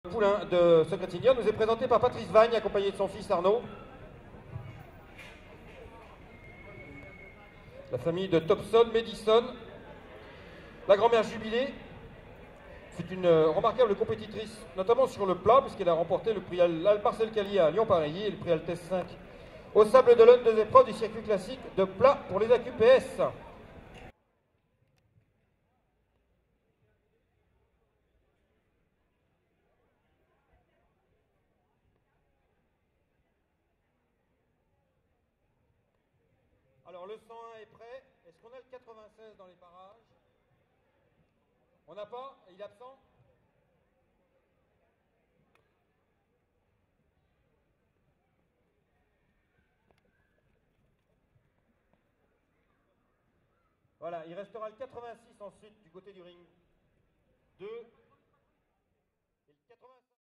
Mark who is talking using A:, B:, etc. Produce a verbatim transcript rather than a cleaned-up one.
A: Poulain de Secret Senior nous est présenté par Patrice Vagne, accompagné de son fils Arnaud. La famille de Thompson, Madison. La grand-mère Jubilée fut une remarquable compétitrice, notamment sur le plat, puisqu'elle a remporté le prix Marcel Calier à Lyon-Pareilly et le prix Altesse cinq au Sable d'Olonne, deux épreuves du circuit classique de plat pour les A Q P S. Alors le cent un est prêt. Est-ce qu'on a le quatre-vingt-seize dans les parages? On n'a pas? Il est absent? Voilà, il restera le quatre-vingt-six ensuite du côté du ring. deux.